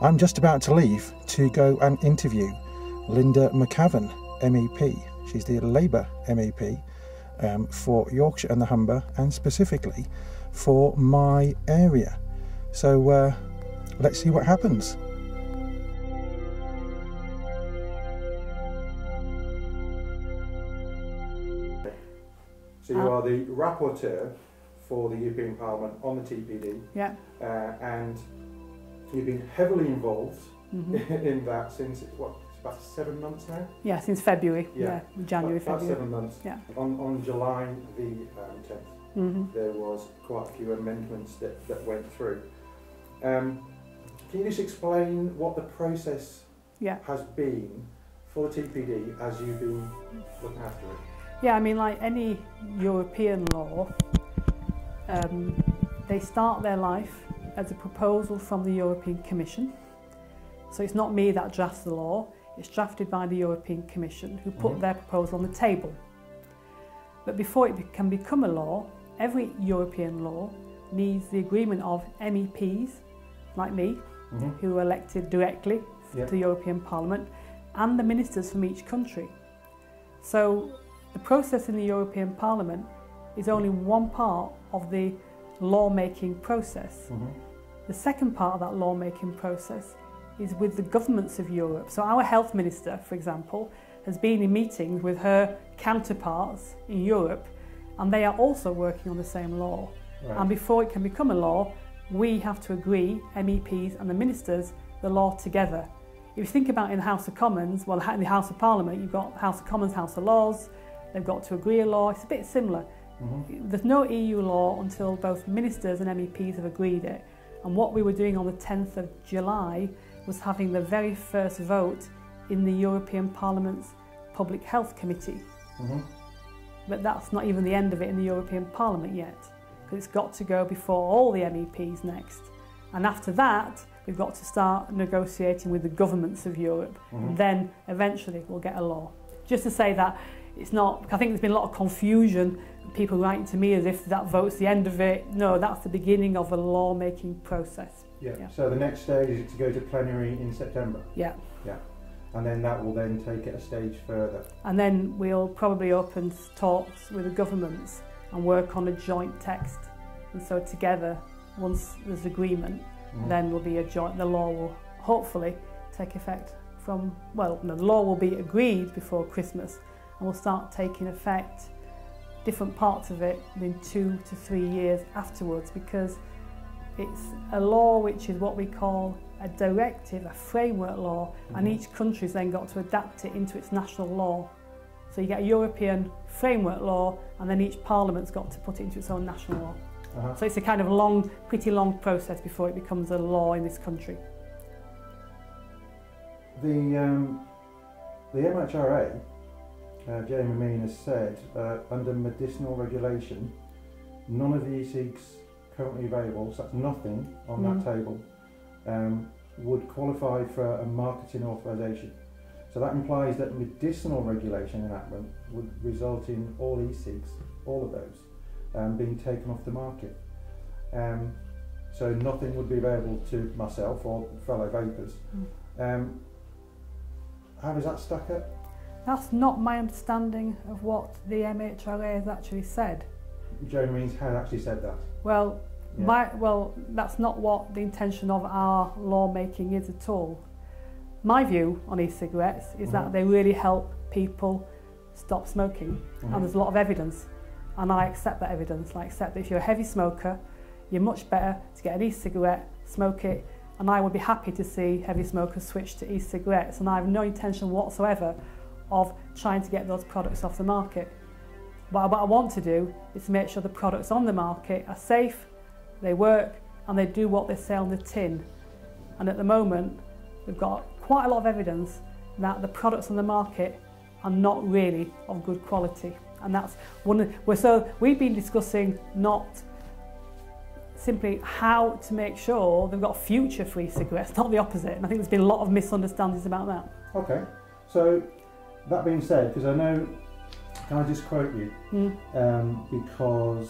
I'm just about to leave to go and interview Linda McAvan MEP. She's the Labour MEP for Yorkshire and the Humber, and specifically for my area. So let's see what happens. So you are the rapporteur for the European Parliament on the TPD, yeah, and you've been heavily involved in that since, what, it's about 7 months now? Yeah, since February, January, about February. 7 months. Yeah. On July the 10th, there was quite a few amendments that went through. Can you just explain what the process has been for the TPD as you've been looking after it? Yeah, I mean, like any European law, they start their life as a proposal from the European Commission. So it's not me that drafts the law, it's drafted by the European Commission, who put their proposal on the table. But before it can become a law, every European law needs the agreement of MEPs, like me, who are elected directly to the European Parliament, and the ministers from each country. So the process in the European Parliament is only one part of the law-making process. The second part of that law-making process is with the governments of Europe. So our health minister, for example, has been in meetings with her counterparts in Europe, and they are also working on the same law. Right. And before it can become a law, we have to agree, MEPs and the ministers, the law together. If you think about in the House of Commons, well, in the House of Parliament, you've got House of Commons, House of Lords, they've got to agree a law. It's a bit similar. There's no EU law until both ministers and MEPs have agreed it. And what we were doing on the 10th of July was having the very first vote in the European Parliament's Public Health Committee. But that's not even the end of it in the European Parliament yet, because it's got to go before all the MEPs next. And after that, we've got to start negotiating with the governments of Europe. And then eventually we'll get a law. Just to say that it's not, I think there's been a lot of confusion, people writing to me as if that vote's the end of it. No, that's the beginning of a law-making process. Yeah. So the next stage is to go to plenary in September? Yeah. And then that will then take it a stage further? And then we'll probably open talks with the governments and work on a joint text. And so together, once there's agreement, then will be a joint, the law will hopefully take effect from, well, no, the law will be agreed before Christmas, and will start taking effect, different parts of it, within 2 to 3 years afterwards, because it's a law which is what we call a directive, a framework law, and each country's then got to adapt it into its national law. So you get a European framework law, and then each parliament's got to put it into its own national law. So it's a kind of long, pretty long process before it becomes a law in this country. The MHRA, Jamie Mean has said, under medicinal regulation, none of the e-cigs currently available, so that's nothing on that table, would qualify for a marketing authorisation. So that implies that medicinal regulation enactment would result in all e-cigs, all of those, being taken off the market. So nothing would be available to myself or fellow vapers. How does that stack up? That's not my understanding of what the MHRA has actually said. Joan Means has actually said that? Well, that's not what the intention of our lawmaking is at all. My view on e-cigarettes is that they really help people stop smoking, and there's a lot of evidence, and I accept that evidence. I accept that if you're a heavy smoker, you're much better to get an e-cigarette, smoke it, and I would be happy to see heavy smokers switch to e-cigarettes, and I have no intention whatsoever of trying to get those products off the market. But what I want to do is to make sure the products on the market are safe, they work, and they do what they say on the tin. And at the moment, we've got quite a lot of evidence that the products on the market are not really of good quality. And that's so we've been discussing not simply how to make sure they've got a future for e-cigarettes, not the opposite. And I think there's been a lot of misunderstandings about that. Okay, so that being said, because I know, can I just quote you? Because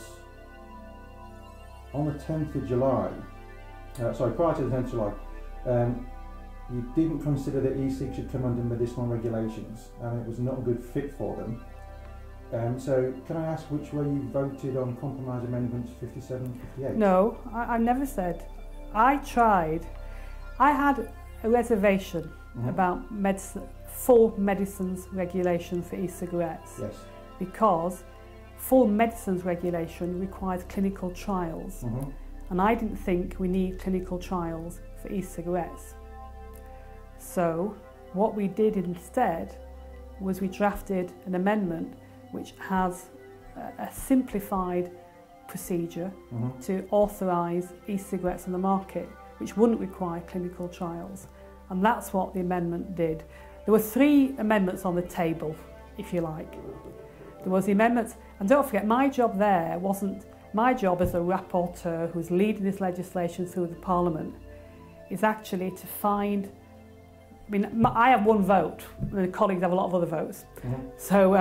on the 10th of July, prior to the 10th of July, you didn't consider that e-cigs should come under medicinal regulations and it was not a good fit for them. So can I ask which way you voted on compromise amendments 57 and 58? No, I never said. I tried. I had a reservation about full medicines regulation for e-cigarettes. Yes. Because full medicines regulation requires clinical trials. And I didn't think we need clinical trials for e-cigarettes. So what we did instead was we drafted an amendment which has a simplified procedure to authorise e-cigarettes on the market, which wouldn't require clinical trials. And that's what the amendment did. There were 3 amendments on the table, if you like. There was the amendments, and don't forget, my job there wasn't, my job as a rapporteur who's leading this legislation through the Parliament is actually to find, I mean, I have 1 vote, and the colleagues have a lot of other votes. So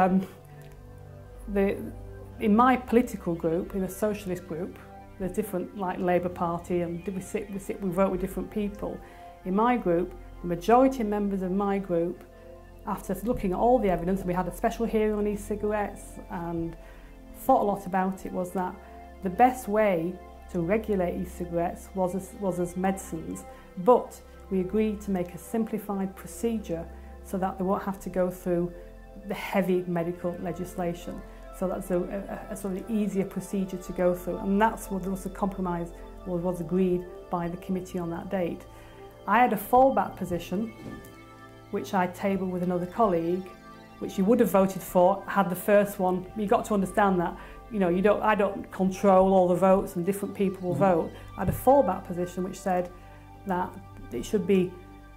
in my political group, in a socialist group, there's different, like Labour Party, and we vote with different people. In my group, the majority of members of my group, after looking at all the evidence, and we had a special hearing on e-cigarettes and thought a lot about it, was that the best way to regulate e-cigarettes was as medicines, but we agreed to make a simplified procedure so that they won't have to go through the heavy medical legislation. So that's a sort of easier procedure to go through, and that's what was the compromise was agreed by the committee on that date. I had a fallback position, which I tabled with another colleague, which you would have voted for had the first one. You got to understand that, you know, I don't control all the votes and different people will vote. I had a fallback position which said that it should be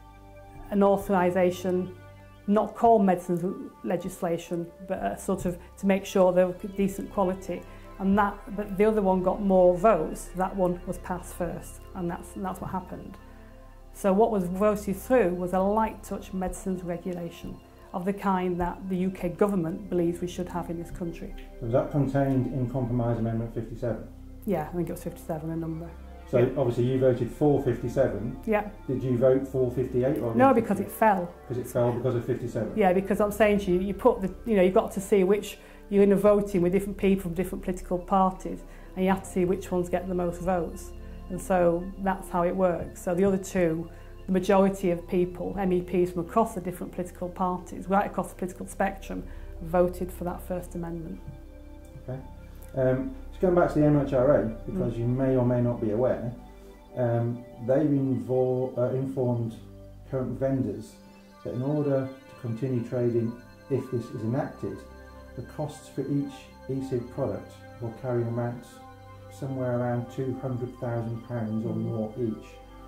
an authorisation, not called medicines legislation, but sort of to make sure they were decent quality. And but the other one got more votes. That one was passed first, and that's what happened. So what was voted through was a light touch medicines regulation of the kind that the UK government believes we should have in this country. Was that contained in Compromise Amendment 57? Yeah, I think it was 57, a number. So obviously you voted for 57. Yeah. Did you vote for 58? Or no, because it fell. Because it fell because of 57? Yeah, because I'm saying to you, you've got to see which, you're in a voting with different people from different political parties, and you have to see which ones get the most votes. And so that's how it works. So the other 2, the majority of people, MEPs from across the different political parties, right across the political spectrum, voted for that first amendment. Okay. Just going back to the MHRA, because you may or may not be aware, they've informed current vendors that in order to continue trading, if this is enacted, the costs for each e-cig product will carry amounts somewhere around £200,000 or more each.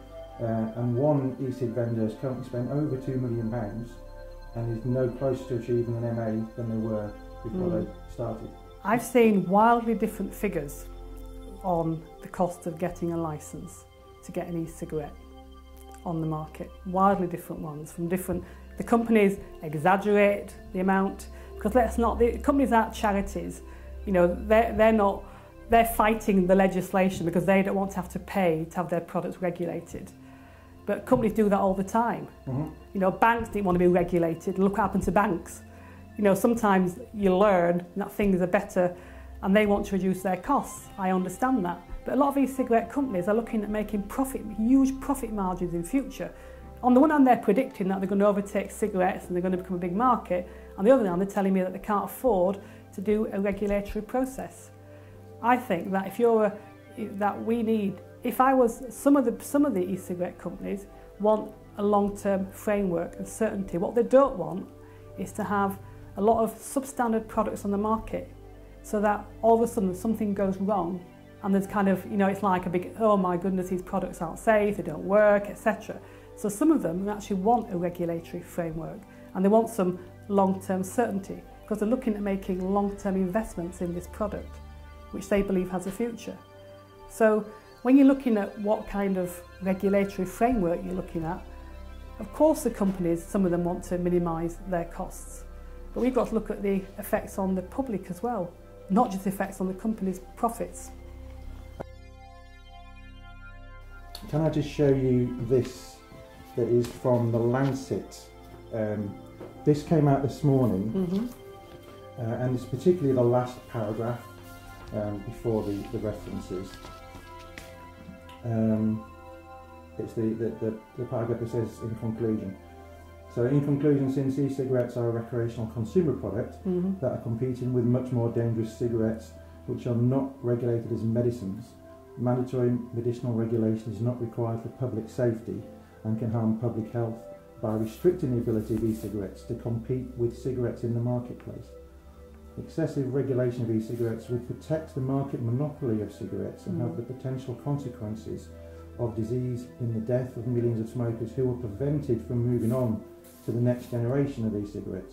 And one e-cig vendor has currently spent over £2 million and is no closer to achieving an MA than they were before they started. I've seen wildly different figures on the cost of getting a licence to get an e-cigarette on the market. Wildly different ones from different. The companies exaggerate the amount, because the companies aren't charities. You know, they're fighting the legislation because they don't want to have to pay to have their products regulated. But companies do that all the time. You know, banks didn't want to be regulated. Look what happened to banks. You know, sometimes you learn that things are better and they want to reduce their costs. I understand that. But a lot of e-cigarette companies are looking at making huge profit margins in future. On the one hand, they're predicting that they're going to overtake cigarettes and they're going to become a big market. On the other hand, they're telling me that they can't afford to do a regulatory process. I think that some of the e-cigarette companies want a long-term framework and certainty. What they don't want is to have a lot of substandard products on the market, so that all of a sudden something goes wrong and there's kind of, you know, it's like a big, oh my goodness, these products aren't safe, they don't work, etc. So some of them actually want a regulatory framework and they want some long-term certainty because they're looking at making long-term investments in this product, which they believe has a future. So when you're looking at what kind of regulatory framework you're looking at, of course the companies, some of them want to minimise their costs. But we've got to look at the effects on the public as well, not just the effects on the company's profits. Can I just show you this that is from the Lancet. This came out this morning, and it's particularly the last paragraph before the references. It's the paragraph that says in conclusion. So in conclusion, since e-cigarettes are a recreational consumer product that are competing with much more dangerous cigarettes which are not regulated as medicines, mandatory medicinal regulation is not required for public safety and can harm public health by restricting the ability of e-cigarettes to compete with cigarettes in the marketplace. Excessive regulation of e-cigarettes would protect the market monopoly of cigarettes and have the potential consequences of disease in the death of millions of smokers who are prevented from moving on to the next generation of e-cigarettes.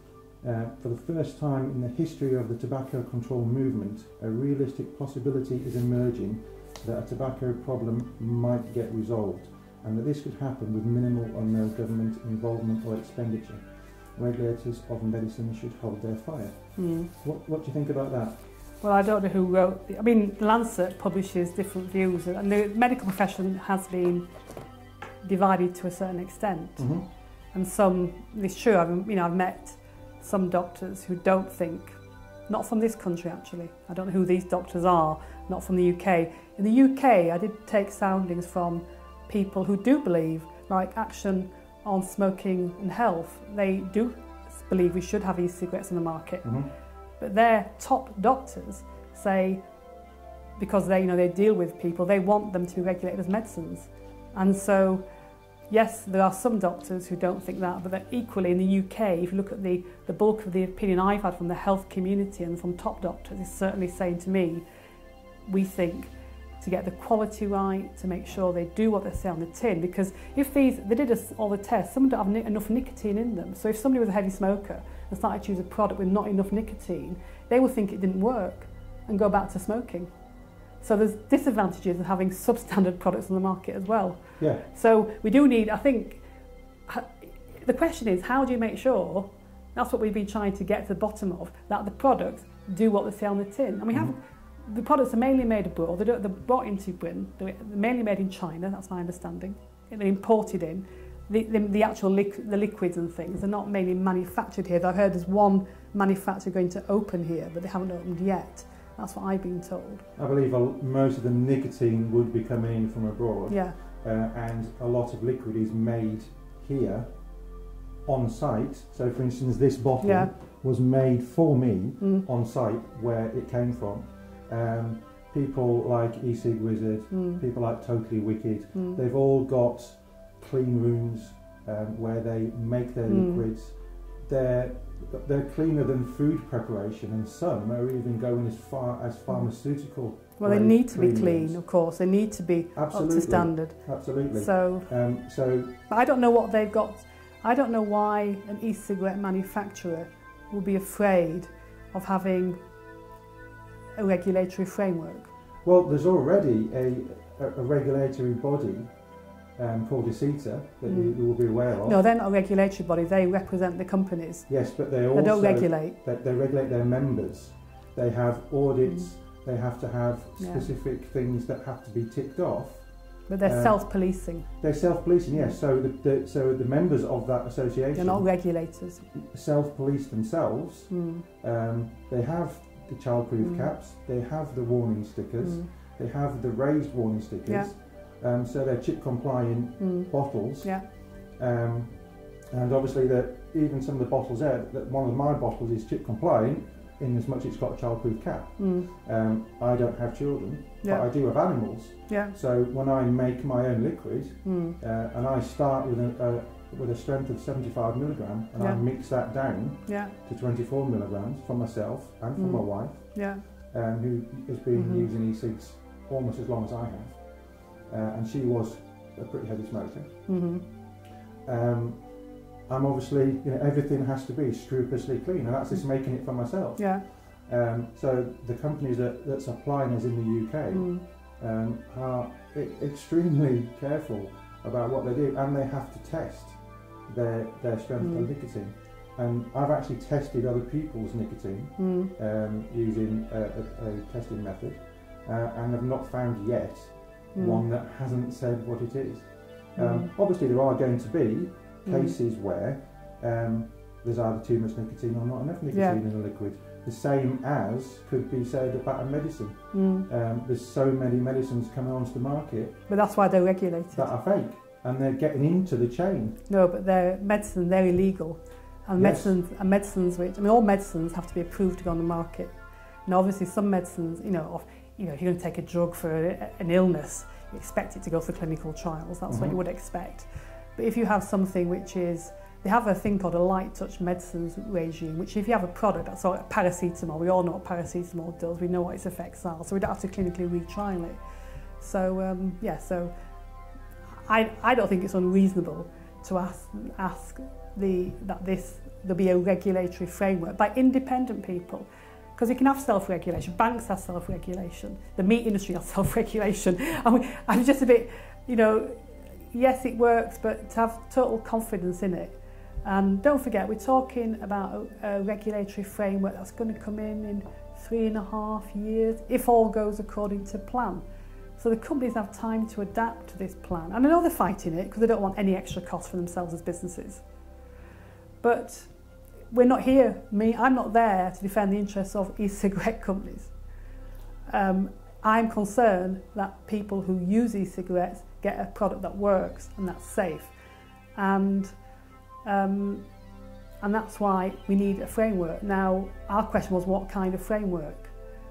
For the first time in the history of the tobacco control movement, a realistic possibility is emerging that a tobacco problem might get resolved, and that this could happen with minimal or no government involvement or expenditure. Regulators of medicine should hold their fire. What do you think about that? Well, I don't know who wrote I mean, Lancet publishes different views, and the medical profession has been divided to a certain extent. And some, it's true, I've met some doctors who don't think, not from this country actually, I don't know who these doctors are, not from the UK. In the UK, I did take soundings from people who do believe, like Action on Smoking and Health, they do believe we should have e-cigarettes in the market. But their top doctors say, because they deal with people, they want them to be regulated as medicines. And so, yes, there are some doctors who don't think that, but equally in the UK, if you look at the bulk of the opinion I've had from the health community and from top doctors, is certainly saying to me, we think to get the quality right, to make sure they do what they say on the tin, because if they did all the tests, some don't have enough nicotine in them. So if somebody was a heavy smoker and started to use a product with not enough nicotine, they would think it didn't work and go back to smoking. So there's disadvantages of having substandard products on the market as well. Yeah. So we do need, I think, the question is, how do you make sure, that's what we've been trying to get to the bottom of, that the products do what they say on the tin. And we have, the products are mainly made abroad, they're brought into Britain, they're mainly made in China, that's my understanding. They're imported in. The actual the liquids and things are not mainly manufactured here. I've heard there's one manufacturer going to open here, but they haven't opened yet. That's what I've been told. I believe most of the nicotine would be coming in from abroad. Yeah. And a lot of liquid is made here on site. So for instance, this bottle was made for me on site where it came from. People like e-cig Wizard, people like Totally Wicked, they've all got clean rooms where they make their liquids. They're cleaner than food preparation, and some are even going as far as pharmaceutical. Well, they need to be clean, of course. They need to be up to standard. Absolutely. So, but I don't know what they've got. I don't know why an e-cigarette manufacturer will be afraid of having a regulatory framework. Well, there's already a regulatory body called E-Cigs that you will be aware of. No, they're not a regulatory body, they represent the companies. Yes, but they also don't regulate. They regulate their members. They have audits, they have to have specific things that have to be ticked off. But they're self-policing. They're self-policing, yes. So the members of that association, they're not regulators, self-police themselves. They have the childproof caps, they have the warning stickers, they have the raised warning stickers. So they're chip compliant bottles, and obviously that even some of the bottles there, that one of my bottles is chip compliant in as much it's got a childproof cap. I don't have children, but I do have animals. So when I make my own liquid, and I start with a strength of 75 milligram, and I mix that down to 24 milligrams for myself and for my wife, who has been using e-cigs almost as long as I have. And she was a pretty heavy smoker. I'm obviously, everything has to be scrupulously clean, and that's just making it for myself. So the companies that supply us in the UK are extremely careful about what they do, and they have to test their strength of nicotine. And I've actually tested other people's nicotine using a testing method, and have not found yet one that hasn't said what it is. Obviously, there are going to be cases where there's either too much nicotine or not enough nicotine in a liquid. The same as could be said about a medicine. There's so many medicines coming onto the market. But that's why they're regulated. That are fake, and they're getting into the chain. No, but they're illegal. And medicines which, I mean, all medicines have to be approved to go on the market. And obviously some medicines, if you're going to take a drug for an illness, you expect it to go through clinical trials. That's what you would expect. But if you have something which is, they have a thing called a light touch medicines regime, which if you have a product, that's like paracetamol, we all know what paracetamol does, we know what its effects are, so we don't have to clinically retrial it. So, so I don't think it's unreasonable to ask that there'll be a regulatory framework by independent people. Because you can have self-regulation, banks have self-regulation, the meat industry has self-regulation. I'm just a bit, yes, it works, but to have total confidence in it. And don't forget, we're talking about a regulatory framework that's going to come in 3.5 years, if all goes according to plan. So the companies have time to adapt to this plan. And I know they're fighting it because they don't want any extra cost for themselves as businesses. But we're not here, I'm not there to defend the interests of e-cigarette companies. I'm concerned that people who use e-cigarettes get a product that works and that's safe. And that's why we need a framework. Now, our question was, what kind of framework?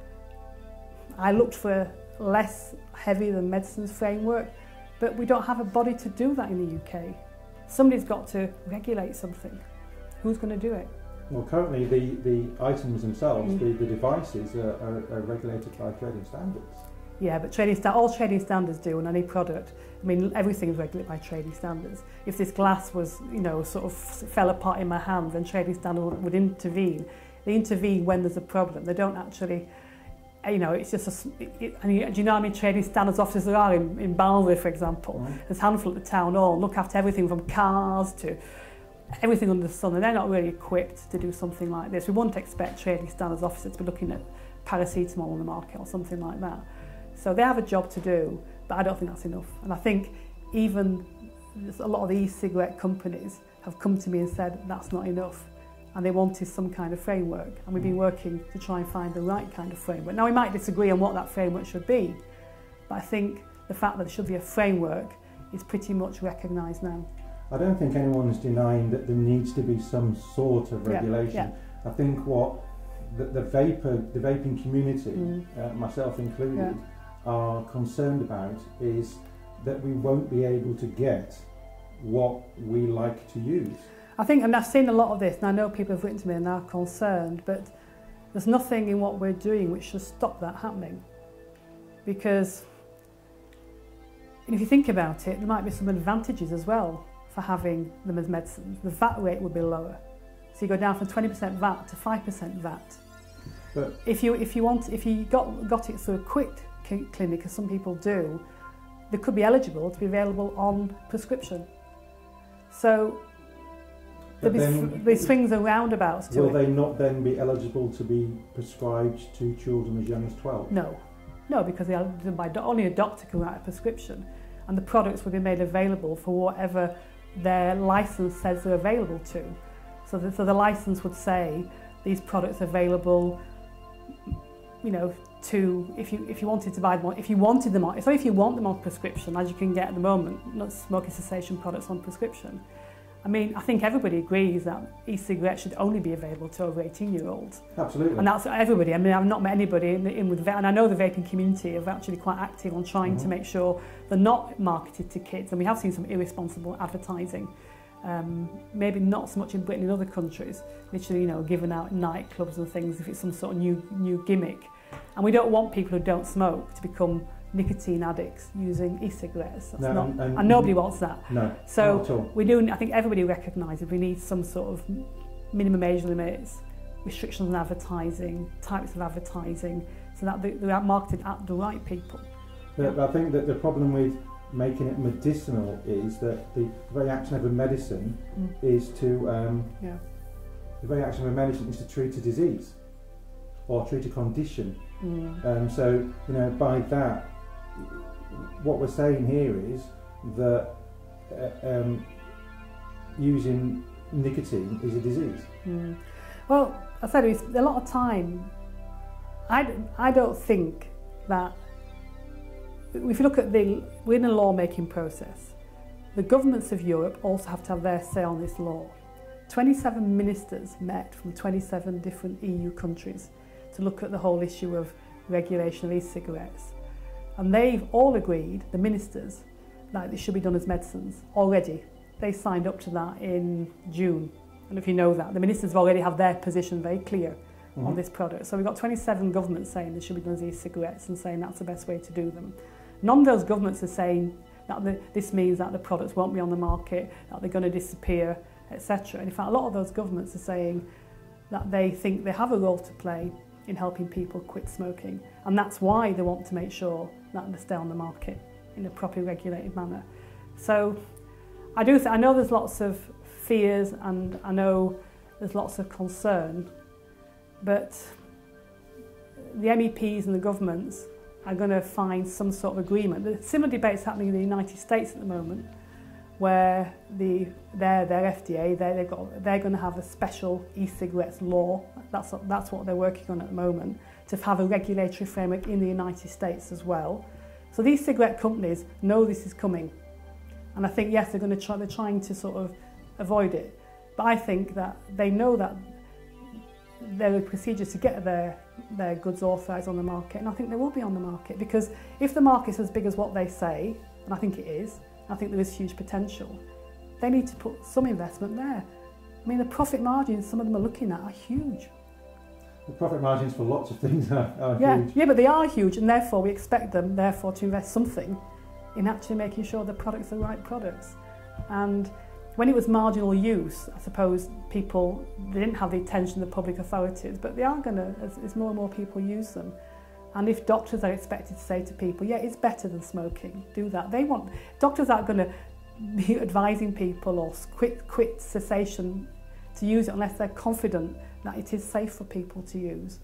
I looked for a less heavy than medicines framework, but we don't have a body to do that in the UK. Somebody's got to regulate something. Who's going to do it? Well, currently the items themselves, the devices are regulated by trading standards. Yeah, but all trading standards do on any product. I mean, everything is regulated by trading standards. If this glass was, sort of fell apart in my hand, then trading standards would intervene. They intervene when there's a problem. They don't actually, it's just do you know how many trading standards officers there are in Barnsley, for example? There's a handful at the town hall, look after everything from cars to everything under the sun, and they're not really equipped to do something like this. We wouldn't expect trading standards officers to be looking at paracetamol on the market or something like that. So they have a job to do, but I don't think that's enough. And I think even a lot of the e-cigarette companies have come to me and said that's not enough, and they wanted some kind of framework, and we've been working to try and find the right kind of framework. Now, we might disagree on what that framework should be, but I think the fact that there should be a framework is pretty much recognised now. I don't think anyone's denying that there needs to be some sort of regulation. I think what the vaping community, myself included, are concerned about is that we won't be able to get what we like to use. I think, and I've seen a lot of this, and I know people have written to me and are concerned, but there's nothing in what we're doing which should stop that happening. Because if you think about it, there might be some advantages as well for having them as medicines. The VAT rate would be lower. So you go down from 20% VAT to 5% VAT. But if you got it through a quick clinic, as some people do, they could be eligible to be available on prescription. So there'll be swings and roundabouts to it. Will they not then be eligible to be prescribed to children as young as 12? No, because they are only a doctor can write a prescription, and the products will be made available for whatever their license says they're available to. So the license would say these products are available, to if you wanted to buy them, if you want them on prescription, as you can get at the moment, not smoking cessation products on prescription. I mean, I think everybody agrees that e-cigarettes should only be available to over 18-year-olds. Absolutely. And that's everybody. I mean, I've not met anybody in with and I know the vaping community are actually quite active on trying to make sure they're not marketed to kids. And we have seen some irresponsible advertising. Maybe not so much in Britain, in other countries, literally, given out in nightclubs and things if it's some sort of new gimmick. And we don't want people who don't smoke to become nicotine addicts using e-cigarettes. And nobody wants that. No, so not at all. we do. I think everybody recognises we need some sort of minimum age limits, restrictions on advertising, types of advertising, so that they are marketed at the right people. But I think that the problem with making it medicinal is that the very action of a medicine is to the very action of a medicine is to treat a disease or treat a condition. So by that, what we're saying here is that using nicotine is a disease? Well, I said it's a lot of time. I don't think that, if you look at we're in a lawmaking process. The governments of Europe also have to have their say on this law. 27 ministers met from 27 different EU countries to look at the whole issue of regulation of e-cigarettes. And they've all agreed, the ministers, that it should be done as medicines already. They signed up to that in June. And if you know that, the ministers already have their position very clear on this product. So we've got 27 governments saying they should be done as e-cigarettes and saying that's the best way to do them. None of those governments are saying that this means that the products won't be on the market, that they're going to disappear, etc. And in fact, a lot of those governments are saying that they think they have a role to play in helping people quit smoking. And that's why they want to make sure that they stay on the market in a properly regulated manner. So I know there's lots of fears and I know there's lots of concern, but the MEPs and the governments are going to find some sort of agreement. There's similar debates happening in the United States at the moment, where their FDA, they're going to have a special e-cigarettes law. That's what they're working on at the moment, to have a regulatory framework in the United States as well. So these cigarette companies know this is coming, and I think yes, they're trying to sort of avoid it. But I think that they know that there are procedures to get their goods authorised on the market, and I think they will be on the market, because if the market's as big as what they say, and I think it is, I think there is huge potential, they need to put some investment there. I mean, the profit margins some of them are looking at are huge. The profit margins for lots of things are huge. Yeah, but they are huge, and therefore we expect them therefore to invest something in actually making sure the products are the right products. And when it was marginal use, I suppose they didn't have the attention of the public authorities, but they are going to, as more and more people use them. And if doctors are expected to say to people, yeah, it's better than smoking, do that. Doctors aren't going to be advising people or quit cessation to use it unless they're confident that it is safe for people to use.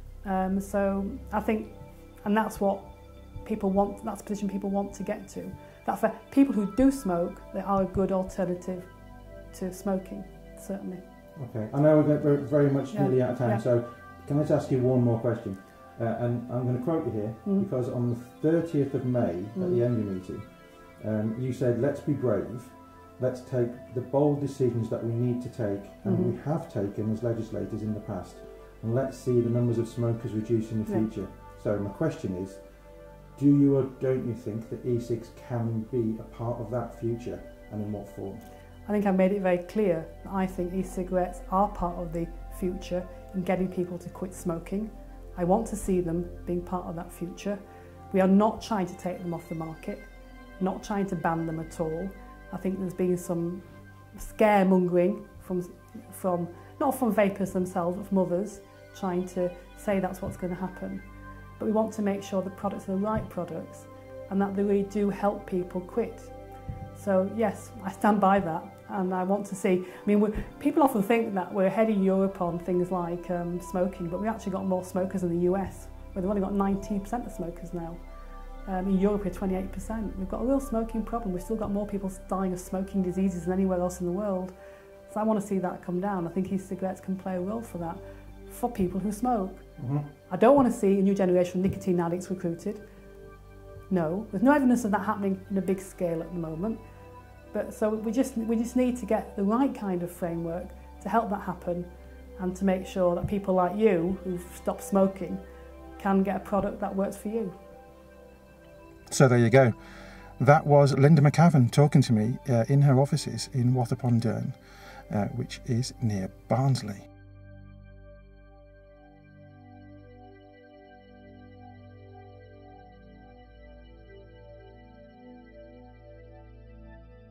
So I think, and that's what people want, that's the position people want to get to. That for people who do smoke, they are a good alternative to smoking, certainly. Okay, I know we're very much nearly out of time, so can I just ask you one more question? And I'm going to quote you here, because on the 30th of May at the ENVI meeting, you said, let's be brave, let's take the bold decisions that we need to take, and we have taken as legislators in the past, and let's see the numbers of smokers reduce in the future. So my question is, do you or don't you think that e-cigs can be a part of that future, and in what form? I think I've made it very clear that I think e-cigarettes are part of the future in getting people to quit smoking. I want to see them being part of that future. We are not trying to take them off the market, not trying to ban them at all. I think there's been some scaremongering from not from vapers themselves, but from others, trying to say that's what's going to happen. But we want to make sure the products are the right products and that they really do help people quit. So yes, I stand by that, and I want to see, I mean, people often think that we're ahead of Europe on things like smoking, but we actually got more smokers in the US, where they've only got 19% of smokers now. In Europe we're 28%. We've got a real smoking problem. We've still got more people dying of smoking diseases than anywhere else in the world. So I want to see that come down. I think e-cigarettes can play a role for that, for people who smoke. I don't want to see a new generation of nicotine addicts recruited. No, there's no evidence of that happening in a big scale at the moment. But so we just need to get the right kind of framework to help that happen, and to make sure that people like you who've stopped smoking can get a product that works for you. So there you go. That was Linda McAvan talking to me in her offices in Wath-upon-Dearne, which is near Barnsley.